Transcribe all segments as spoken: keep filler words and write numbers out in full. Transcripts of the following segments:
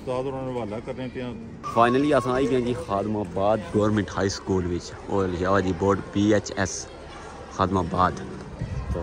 उस्ताद उन्होंने हवाला करने पे फाइनली अस आई गए जी खादमाबाद गौरमेंट हाई स्कूल विच और लिखा हुआ जी board P H S Khadmabad. तो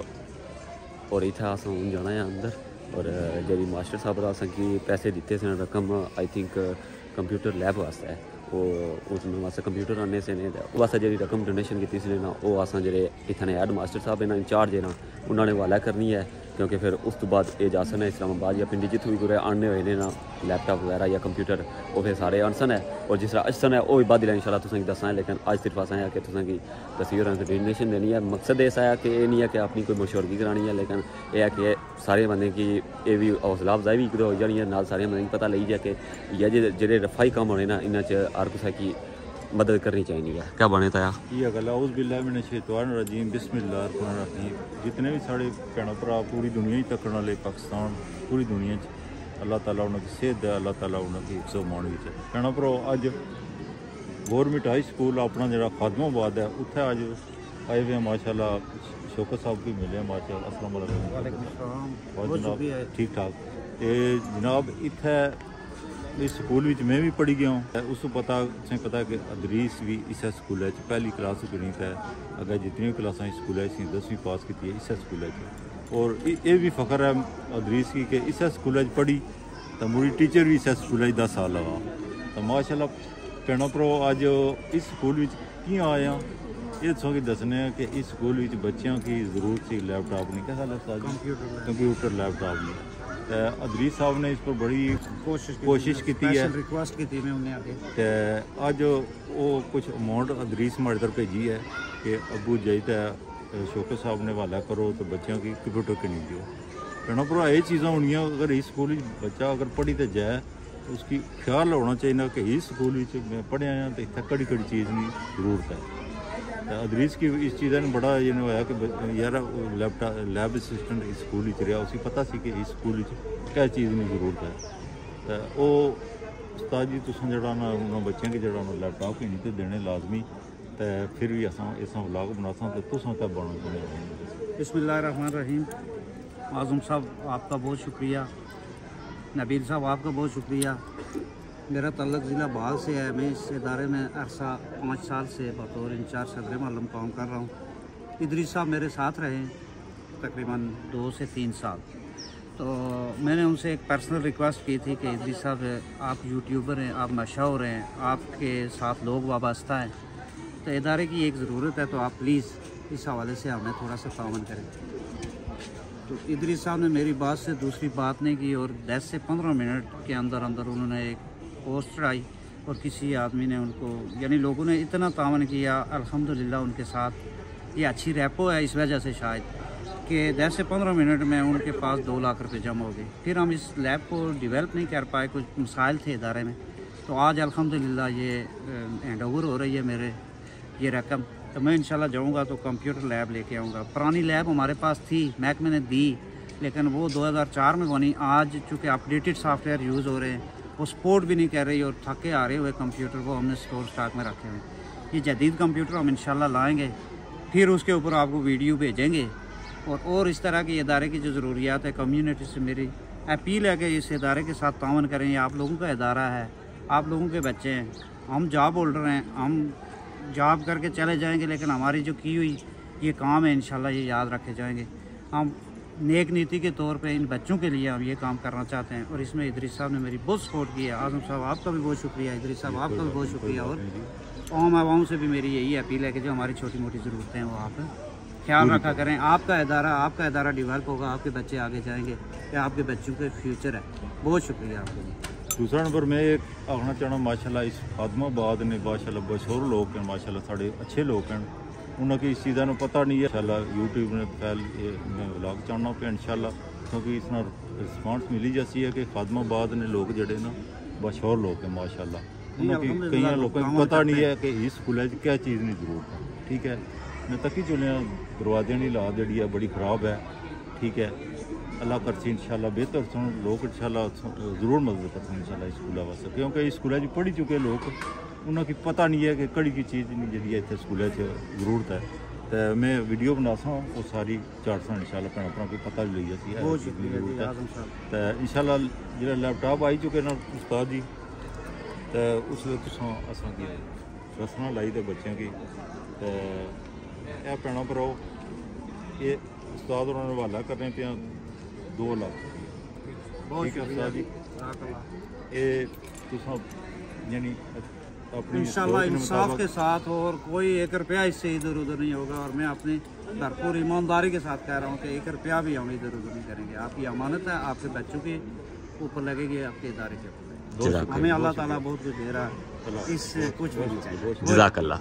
और इतना अस हूँ जाना है अंदर और जी मास्टर साहब अस की पैसे दिते सन रकम आई थिंक कंप्यूटर लैब वास्ते है वो उस वास्ते कंप्यूटर आने से ने वास्ते जी रकम डोनेशन की सी ना वो अस जे इतने हैड मास्टर साहब इन्हें इंचार्ज है ना उन्होंने हवाला करनी है क्योंकि फिर उस तो बाद ये जासन है इस्लामाबाद या पिंडी जितों भी कुछ आने हुए ना लैपटॉप वगैरह या कंप्यूटर वो फिर सारे आनसन है और जिस तरह असन है वो भी बाद इंशाल्लाह तुसें दसा है। लेकिन अज सिर्फ अस है कि तुसें तस्वीर डोनेशन देनी है। मकसद ऐसा है कि ये नहीं है कि अपनी कोई मशहूरगी करानी है लेकिन यह है कि सारे बंदे की ये भी हौसला अफजाई भी हो जानी है नाल सारे बंदे की पता लगी जाए कि ये जे रफाई काम होने ना इन्होंने च हर किसी की मदद करनी चाहिए। क्या बने था ये गल उस बिल्ला मैंने शैतान रजीम बिस्मिल्लाहिर्रहमानिर्रहीम। जितने भी साढ़े भैन भरा पूरी दुनिया तकने वाले पाकिस्तान पूरी दुनिया अल्लाह ताला उन्होंने सेहत है अल्लाह ताला उन्होंने हिफ्ज़ो मान भी भैन भरा अज गौरमेंट हाई स्कूल अपना जो खादमाबाद है उत्थे अज आए हुए माशाल्लाह शौकत साहब भी मिले माशाल्लाह अस्सलाम वालेकुम ठीक ठाक। तो जनाब इत्थे इस स्कूल में मैं भी पढ़ी गया हूँ उस पता से पता कि अदरीस भी इस स्कूल पहली क्लास पढ़ी है अगर जितनी भी क्लासा स्कूल दसवीं पास की इस स्कूल और ये भी फ़ख्र है अदरीस की कि इस स्कूल पढ़ी तो मुड़ी टीचर भी इस स्कूल दस साल लगा तो माशाल्लाह भैनों भ्रो अज इस स्कूल कि आया ये दसों की दसने कि इस स्कूल बच्चों की जरूरत थी लैपटॉप नहीं क्या कंप्यूटर लैपटॉप नहीं। अदरीस साहब ने इस पर बड़ी कोशिश कोशिश की है रिक्वेस्ट की थी मैं उन्हें आगे अज वो कुछ अमाउंट अदरीस हमारे तरफ भेजी है कि अबू जाई तो शौकत साहब ने हवाला करो तो बच्चों की कंप्यूटर की नहीं दियो। भैनों भरा ये चीज़ा होनिया अगर इस स्कूल बच्चा अगर पढ़ी तो जाए तो उसकी ख्याल होना चाहिए कि इस स्कूल मैं पढ़िया हाँ तो इतना कड़ी कड़ी चीज़ की जरूरत है। अदरीस की इस चीज़ ने बड़ा ये होया कि यार लैपटॉप लैब असिस्टेंट इस स्कूल रहा उसी पता सी कि इस स्कूल क्या चीज़ की जरूरत है तो वो उस्ताद जी तुम जरा ना उन्होंने बच्चों की जरा लैपटॉप ही नहीं तो देने लाजमी तो फिर भी अस इस व्लॉग बनासा तो तुम क्या बनना चाहते। बिस्मिल्लाहिर्रहमानिर्रहीम। आज़म साहब आपका बहुत शुक्रिया, नबील साहब आपका बहुत शुक्रिया। मेरा तल्लक ज़िला बाल से है। मैं इस इदारे में अरसा पाँच साल से बतौर इंचार्ज सदर मालूम काम कर रहा हूँ। इदरीस साहब मेरे साथ रहे तकरीबन दो से तीन साल। तो मैंने उनसे एक पर्सनल रिक्वेस्ट की थी कि इदरीस साहब आप यूट्यूबर हैं, आप मशहूर हैं, आपके साथ लोग वाबस्ता हैं तो इदारे की एक ज़रूरत है तो आप प्लीज़ इस हवाले से हमें थोड़ा सा तावन करें। तो इदरीस साहब ने मेरी बात से दूसरी बात नहीं की और दस से पंद्रह मिनट के अंदर अंदर उन्होंने एक पोस्ट चढ़ाई और किसी आदमी ने उनको यानी लोगों ने इतना तावन किया अल्हम्दुलिल्लाह उनके साथ ये अच्छी रैपो है इस वजह से शायद कि दस से पंद्रह मिनट में उनके पास दो लाख रुपए जमा हो गए। फिर हम इस लैब को डेवलप नहीं कर पाए, कुछ मसाइल थे इदारे में। तो आज अल्हम्दुलिल्लाह ये हैंड ओवर हो रही है मेरे ये रकम। तो मैं इंशाल्लाह जाऊँगा तो कंप्यूटर लैब लेके आऊँगा। पुरानी लैब हमारे पास थी महकमे ने दी लेकिन वो दो हज़ार चार में बनी। आज चूँकि अपडेटेड सॉफ्टवेयर यूज़ हो रहे हैं वो सपोर्ट भी नहीं कर रही और थके आ रहे हुए कंप्यूटर को हमने स्टोर स्टॉक में रखे हुए। ये जदीद कंप्यूटर हम इंशाल्लाह लाएंगे फिर उसके ऊपर आपको वीडियो भेजेंगे और और इस तरह के इदारे की जो ज़रूरियात है कम्युनिटी से मेरी अपील है कि इस इदारे के साथ तावन करें। ये आप लोगों का इदारा है, आप लोगों के बच्चे हैं, हम जॉब होल्डर हैं, हम जॉब करके चले जाएँगे लेकिन हमारी जो की हुई ये काम है इंशाल्लाह ये याद रखे जाएँगे। हम नेक नीति के तौर पे इन बच्चों के लिए हम ये काम करना चाहते हैं और इसमें इदरीस साहब ने मेरी बहुत सपोर्ट की है। आज़म साहब आपका भी बहुत शुक्रिया, इदरीस साहब आपका भी बहुत शुक्रिया और आम आवाम से भी मेरी यही अपील है कि जो हमारी छोटी मोटी ज़रूरतें हैं वो आप ख्याल रखा करें। आपका इदारा आपका इदारा डेवलप होगा, आपके बच्चे आगे जाएंगे, या आपके बच्चों के फ्यूचर है। बहुत शुक्रिया आपको। दूसरा नंबर मैं एक आखना चाहना माशाल्लाह इस खादमाबाद ने माशाल्लाह मशहूर लोग हैं, माशाल्लाह साढ़े अच्छे लोग हैं, उन्होंने इस चीज़ा पता नहीं है। इंशाल्लाह यूट्यूब ने फैल मैं व्लॉग चाहना पे इंशाल्लाह क्योंकि इसना रिस्पांस मिली जैसी है कि खादमाबाद ने लोग जड़े ना मशहूर लोग हैं माशाल्लाह। उन्होंने कई लोगों को पता नहीं है कि इस स्कूल क्या चीज़ की जरूरत है। ठीक है मैं तकी चुने दरवाजे की ला जी है बड़ी ख़राब है। ठीक है अल्लाह करसी इंशाल्लाह बेहतर सुन लोग इंशाल्लाह जरूर मदद करते हैं इंशाल्लाह इस स्कूल वास्ते क्योंकि इस स्कूल पढ़ी चुके लोग उन्होंने पता नहीं है कि कड़ी की चीज़ नहीं जी इतने स्कूल जरूरत है। तो मैं वीडियो बनासा वो सारी चार सौ इंशाल्लाह भैन भरा को पता भी लई सी बहुत शुक्रिया जी आजम साहब। तो इंशाल्लाह जो लैपटॉप आई चुके ना उस्ताद जी तो उसले तुसां असां दी रसना लाई ते बच्चों की तो यह भैन भराओ ये उस्ताद उन्होंने हवाला करने पे दो लाख बहुत ठीक है शुक्रिया उस्ताद जी जी। ये तुसां यानी अपनी इंशाल्लाह सोच के इंसाफ मुताबिक- के साथ हो और कोई एक रुपया इससे इधर उधर नहीं होगा। और मैं अपनी भरपूर ईमानदारी के साथ कह रहा हूँ कि एक रुपया भी हम इधर उधर नहीं करेंगे। आपकी अमानत है, आपके बच्चों के ऊपर लगेगी, आपके इदारे के ऊपर। जज़ाक हमें अल्लाह ताला बहुत कुछ दे रहा है, इससे कुछ भी नहीं चाहिए। जज़ाकल्लाह।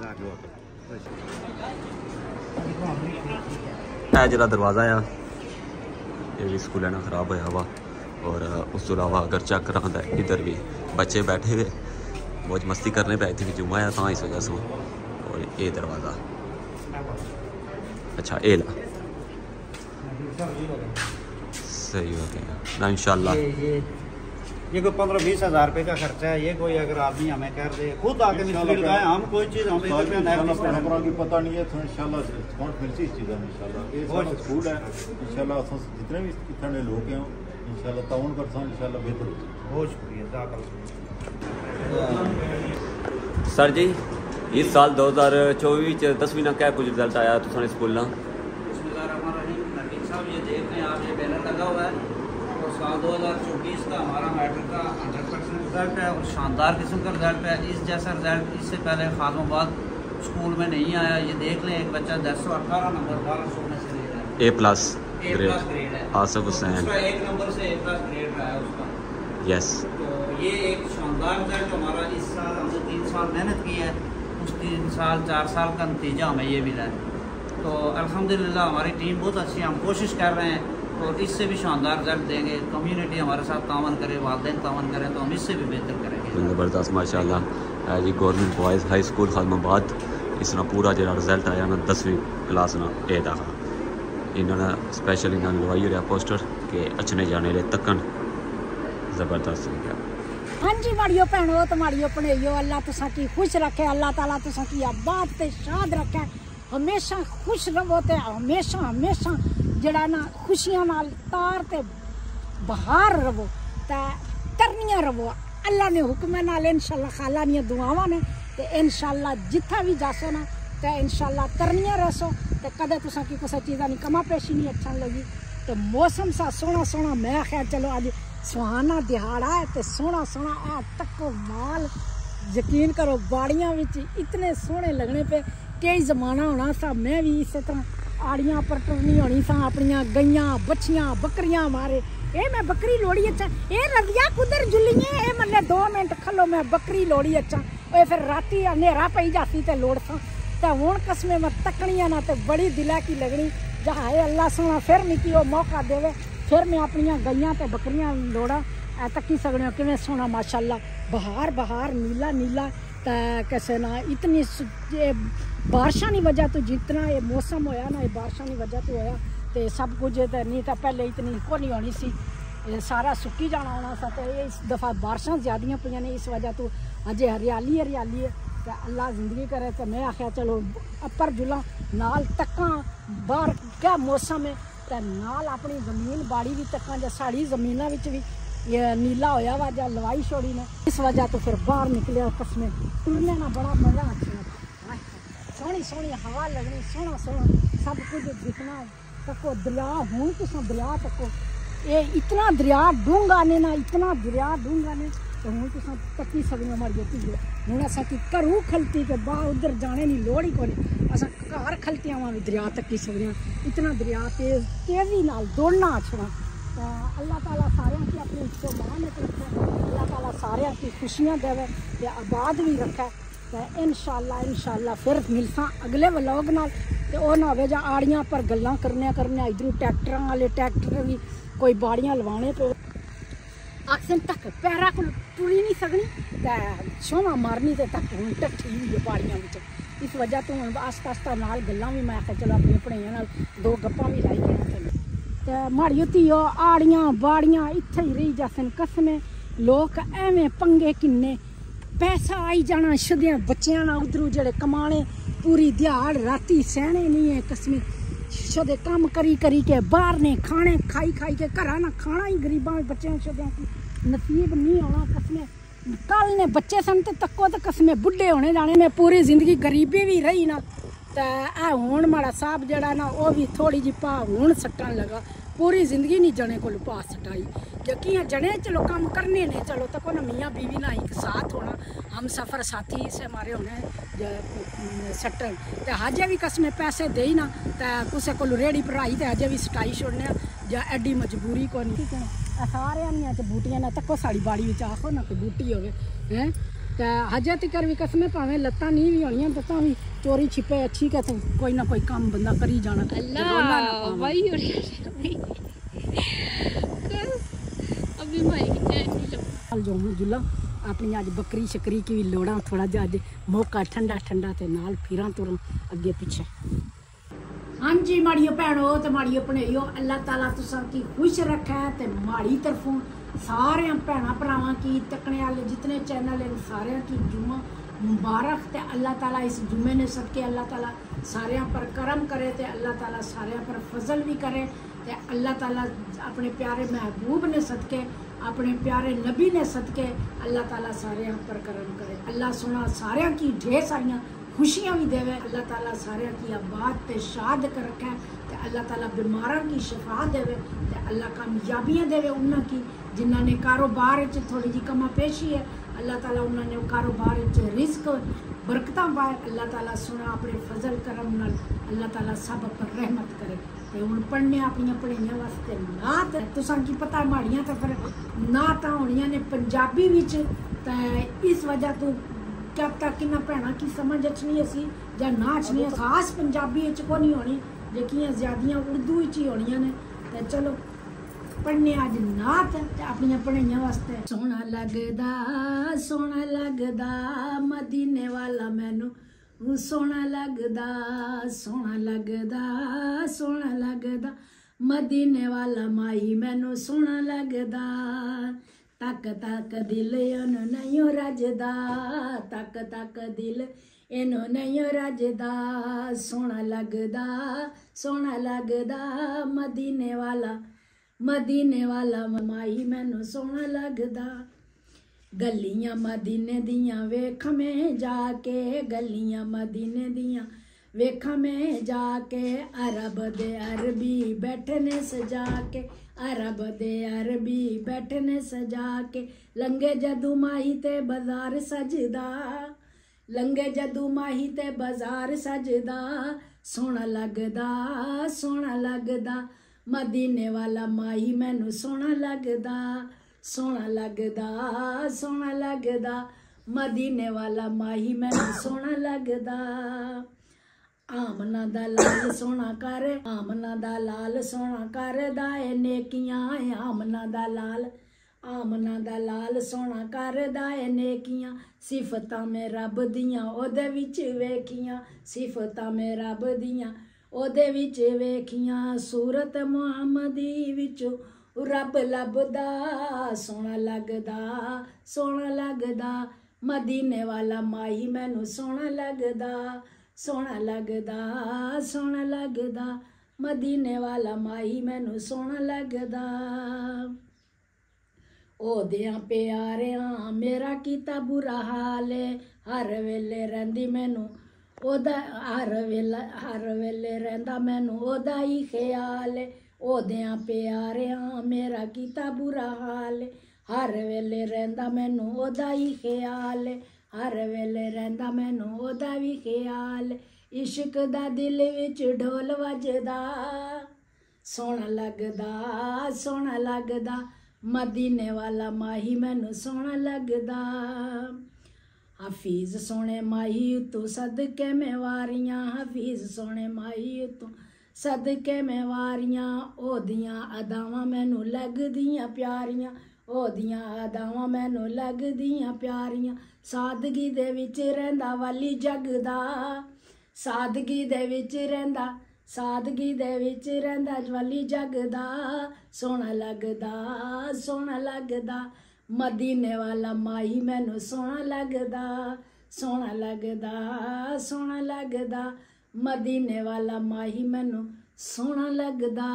है जरा दरवाज़ा आ ये भी स्कूल है ना ख़राब होया हुआ और उस तो अलावा अगर चेक करा तो इधर भी बच्चे बैठे हुए बहुत मस्ती करने पे आए थे जुम्मा है तो इस वजह से और ये दरवाज़ा अच्छा ए ला सही हो गया ना इंशाल्लाह। ये ये ये कोई पंद्रह बीस हजार रुपये का खर्चा है। ये कोई अगर आदमी हमें कर दे खुद आके मिस्त्री लगाए हम कोई चीज़ हम इधर पे नहीं इंशाल्लाह भैन भरा की पता नहीं है तो इंशाल्लाह डिस्काउंट मिलती इस चीज़ में इंशाल्लाह ये सारा स्कूल है इंशाल्लाह असां जितने भी इतने लोग हैं इंशाल्लाह ताउन करता इंशाल्लाह बेहतर हो। बहुत शुक्रिया। सर जी इस साल दो हज़ार चौबीस दसवीं का क्या कुछ रिजल्ट आया तो सारे स्कूल नबील साहब ये देख रहे हैं आप, ये बैनर लगा हुआ है और साल दो हज़ार चौबीस का हमारा मैट्रिक का हंड्रेड परसेंट रिजल्ट है और शानदार किस्म का रिजल्ट है। इस जैसा रिजल्ट इससे पहले खादमाबाद स्कूल में नहीं आया। ये देख लें एक बच्चा दस सौ अठारह नंबर बारह सौ में से ले रहा है, A plus A plus grade है। आसिफ हुसैन उसका एक नंबर से ए प्लस ग्रेड रहा है उसका। यस तो ये एक शानदार रिजल्ट हमारा इस साल हमने तीन साल मेहनत की है, उस तीन साल चार साल का नतीजा हमें ये मिला है। तो अल्हम्दुलिल्लाह हमारी टीम बहुत अच्छी है, हम कोशिश कर रहे हैं और इससे भी शानदार रिजल्ट देंगे। कम्युनिटी हमारे साथ तावन करे, वालिदैन तावन करें तो हम इससे भी बेहतर करेंगे। ज़बरदस्त माशाल्लाह जी। Government boys high school Khadmabad इसना पूरा जो रिजल्ट आया ना दसवीं क्लास ना ए था इन्होंने स्पेशल इन्होंने लवाई रहा पोस्टर के अचने जाने ले तकन ज़बरदस्त हो गया। हाँ जी माड़ियो भैनों तो माड़ियो भनेइयो अल्लाह तुसा की खुश रखे, अल्लाह ताला तुसा की आबाद ते शाद रखे, हमेशा खुश रहो ते हमेशा हमेशा जड़ा ना खुशियां नाल तार ते बहार रहो ते तरनियां रहो। अल्लाह ने हुक्म नाल इंशाल्लाह खाला दी दुआवां ने ते इंशाल्लाह जिथा भी जासो ना ते इंशाल्लाह तरनियां रसो ते कदे तुसा की कुछ चीज़ा नहीं कमा पेशी नहीं अच्छा लगी। तो मौसम सा सोहना सोहना मैं आख्या चलो अज सुहाना दिहाड़ा है तो सोहना सोहना आ तको माल यकीन करो बाड़ियां विच इतने सोहने लगने पे कई जमाना होना सा मैं भी इस तरह आड़ियां पर टुरनी होनी सा अपनियां गईयां बच्छियां बकरियां मारे ए मैं बकरी लोड़ी अच्छा ए रविया कुदर जुलिए ए मन्ने दो मिनट खलो मैं बकरी लोड़ी अच्छा ओ फिर राती अंधेरा पई जाती ते लोड़ सा ते हुण कसमे मैं तकनियां ना ते बड़ी दिला की लगनी जहाँ है अल्लाह सोना फिर मिकी वो मौका देवे फिर मैं अपनियां गईयां ते बकरियां लोड़ा ए तकी सकने किवें सोना माशाल्लाह बहार बहार नीला नीला ते कैसे ना इतनी बारिशां की वजह तो जितना ये मौसम होया ना ये बारिशां की वजह तो होया ते सब कुछ ते नहीं तो पहले इतनी को नहीं होनी सी ये सारा सुक्की जाना होना सा तो इस दफ़ा बारिशां ज़्यादा पईयां ने इस वजह तो अजे हरियाली हरियाली है तो अल्लाह जिंदगी करे तो मैं आख्या चलो अपर जुला नाल तक्का बाहर क्या मौसम है तो नाल अपनी जमीन बाड़ी भी तक्का जो साड़ी जमीनों भी ये नीला होया वा जो लवाई छोड़ी ने इस वजह तो फिर बाहर निकले कसमें टुरने ना बड़ा मजा अच्छा सोहनी सोहनी हवा लगनी सोहना सोहना सब कुछ दिखना तको दरिया हूँ तुम दरिया तको ये इतना दरिया डूंगा ने ना इतना दरिया डूंगा ने तो हूँ तुम तकी सकने मर जाती है हूँ असा कि घरों खलती के बाहर उधर जाने की लोड़ ही कोई असा घर खलतियां वहाँ भी दरिया तकी सकने इतना दरिया तेज तेजी नाल दौड़ना छड़ा अल्लाह ताला सारे की अपनी इच्छो मान रखे अल्लाह ताला सारे की खुशियाँ देवे ते आबाद भी रखे तो इंशाल्लाह इंशाल्लाह फिर मिलसा अगले व्लॉग नाल ते ओ ना होवे जा आड़ियां पर गल्लां करने करने इधरों ट्रैक्टर वाले ट्रैक्टर भी कोई बाड़ियां लवाने पे अक्सर तक पैरा को टुरी नहीं सकनी ते छोमा मारनी ते तक हूँ टट्ठी हुई है बाड़ियां विच इस वजह तो हूँ आस्ता आस्ता नाल गल्लां भी मैं आख्या चलो अपनी पढ़ाइयां नाल दो गप्पां भी लाई गए ते माड़ियो धीओ आड़ियां बाड़ियां इत्थे ही रही जासन कसमें लोग एवें पंगे किन्ने पैसा आई जाना छद्या बच्चियां ना उधरों जेड़े कमाने पूरी दिहाड़ राती सहने नहीं है कसमें शदे काम करी करी के बाहर ने खाने खाई खाई के घरा ना खाना ही गरीबां बच्चों शदे नसीब नहीं होना कसमें कल ने बच्चे सन ते तक्को तो कसमें बुढ़े होने जाने में पूरी जिंदगी गरीबी भी रही ना तो आ हुण माड़ा साहब जड़ा ना वो भी थोड़ी जी पा हुण सट्टन लगा पूरी जिंदगी नहीं जने को पा सटाई जकियाँ जने चलो काम करने ने चलो तो ना मियाँ बीवी ना एक साथ होना हम सफ़र साथी से हमारे होने सट्टन तो हजे भी कसमें पैसे दे ना तो कुछ को रेड़ी भराई तो हजे भी सटाई छोड़ने या एडी मजबूरी को नहीं कहना सारे च बूटियां ना तको साड़ी बाड़ी में आखो ना कोई बूटी हो हैं तो हजे तक भी कसमें भावें लत्तां नहीं भी होनियां तो भी चोरी छिपे अच्छी के कोई ना कोई काम बंदा करी जाना जो जुला अपनी अज बकरी शकरी की भी लोड़ा थोड़ा जा अज मौका ठंडा ठंडा ते नाल फिरां तुरां अगे पिछे। हाँ जी माड़ियो भैनों तो माड़ियो भनेइयो अल्लाह ताला तुसां की खुश रखे ते माड़ी तरफों सारे भैन भरावां की तकने वाले जितने चैनल हैं सारे की जुम्मा मुबारक ते अल्लाह ताला इस जुम्मे ने सदके अल्लाह ताला सारे पर करम करे ते अल्लाह ताला सारे पर फजल भी करे ते अल्लाह ताला अपने प्यारे महबूब ने सदके अपने प्यारे नबी ने सदके अल्लाह ताला सारे पर करम करे। अल्लाह सुना सारे की ढेर सारियां खुशियाँ भी देवे अल्लाह ताला सारे की आबाद ते शाद कर रखे ते अल्लाह ताला बीमारों की शिफा देवे ते अल्लाह कामयाबियाँ देवे उन्होंने की जिन्होंने कारोबार थोड़ी जी कमा पेशी है अल्लाह ताला उन्होंने कारोबार रिस्क बरकत पाए अल्लाह ताला सुना अपने फजल करम नाल अल्लाह ताला सब पर रहमत करे ते हुण पढ़ने अपन पढ़ाइयां वास्ते नात तुसां की पता माड़ियां तो फिर नात होनियां ने पंजाबी विच ते इस वजह तो क्या पता कि भैन की समझ अचनी असी या ना अचनी खास पंजाबी को नहीं होनी जेकियां ज्यादियां उर्दू ही होनियां ने ते चलो पढ़ने अज नात अपन पढ़ाइयां वास्ते। सोहना लगदा सोहना लगदा मदीने वाला मैनू सोहना लगदा सोहना लगदा सोहना लगदा मदीने वाला माई मैनू सोहना लगदा तक तक दिल इनो नहीं रजदा तक तक दिल इनो नहीं रजदा सोहना लगदा सोहना लगदा मदीने वाला मदीने वाला माई मैनू सोहना लगदा गलियां मदीने दियां वेख में जाके गलियां मदीने दियां वेख में जाके अरब दे अरबी बैठने सजा के अरब दे अरबी बैठने सजा के लंगे जदू माही ते बाजार सजदा लंगे जदू माही ते बाजार सजदा सोहना लगदा सोहना लगदा मदीने वाला माही मैनू सोहना लगदा सोहना लगदा सोहना लगदा मदीने वाला माही मैनू सोहना लगदा। आमना दा लाल सोहना कर आमना दा लाल सोहना कर दाए नेकियां आमना दा लाल आमना दा लाल सोहना कर दाए नेकियां सिफतां में रब दियां ओदे विच वेखियां सिफतां में रब दियां ओदे विच वेखियां सूरत मुहम्मदी विचों रब लभदा सोहना लगदा सोहना लगदा मदीने वाला माही मैनू सोहना लगदा सोहना लगदा सोहना लगदा मदीने वाला माही मैनू सोहना लगदा। ओदियां प्यारियां मेरा कीता बुरा हाल हर वेले रहिंदी मैनू ओदा हर वेला हर वेले रहिंदा मैनू ओदा ही ख्याल ओदियां प्यारियां मेरा कीता बुरा हाल हर वेले रहिंदा मैनू ओदा ही ख्याल हर वेले रहिंदा मैनू ओदा भी ख्याल इश्क दा दिल विच ढोल वजदा सोहना लगदा सोहना लगदा मदीने वाला माही मैनू सोहना लगदा। हफीज सोहने माही तू सदके में वारियां हफीज सोहने माही तू सदके में वारियां ओदियां अदावां मैनू लगदियां प्यारियां ओदियां अदावां मैनू लगदियां प्यारियां सादगी दे विच रहिंदा वाली जगदा सादगी दे विच रहिंदा सादगी दे विच रहिंदा वाली जगदा सोहना लगदा सोहना लगदा मदीने वाला माही मैनू सोहना लगदा सोहना लगदा सोहना लगदा मदीने वाला माही मैनू सोहना लगदा।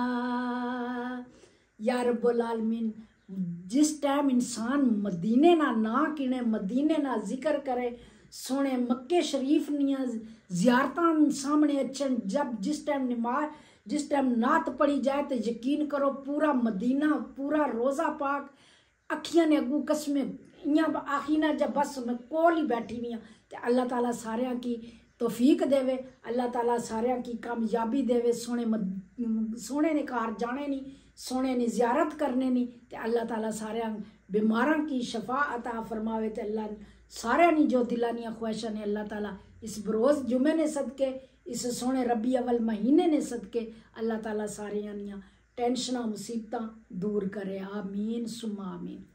या रब्बुल आलमीन जिस टाइम इंसान मदीने ना ना किने मदीने ना जिक्र करे सोने मक्के शरीफ निया जियारतां सामने अचन जब जिस टाइम नमाज जिस टाइम नात पढ़ी जाए तो यकीन करो पूरा मदीना पूरा रोज़ा पाक अखियां ने अगू कसमें इयां आखी ना जब बस मैं कोल ही बैठी हुई हाँ तो अल्लाह ताला सारियां की तौफीक देवे अल्लाह ताला सारियां की कामयाबी देवे सोने मद सोने ने घर जाने नहीं सोने ने जियारत करने नहीं तो अल्लाह ताला सारियां बीमारां की शफा अता फरमावे तो अल्लाह सारियां नी जो दिलानियां ख्वाहिशां ने अल्लाह ताला इस बरोज़ जुमे ने सदके इस सोने रबी अवल महीने ने सदके अल्लाह ताला सारियां टेंशनां मुसीबतां दूर करे आमीन सुम्मा आमीन।